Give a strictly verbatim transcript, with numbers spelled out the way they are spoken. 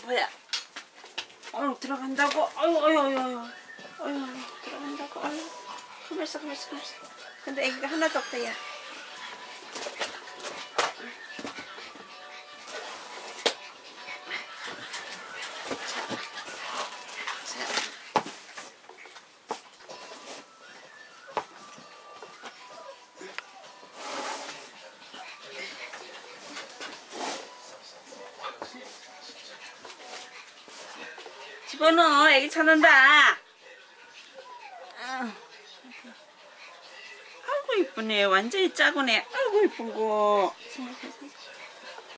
뭐야? 어 들어간다고? 아유 아유 아유 아유 아유 들어간다고? 아유 가만있어 가만있어 가만있어. 근데 애기가 하나도 없다 야. 집어넣어. 애기 찾는다. 아이고 이쁘네. 완전히 짜고네. 아이고 이쁜 거.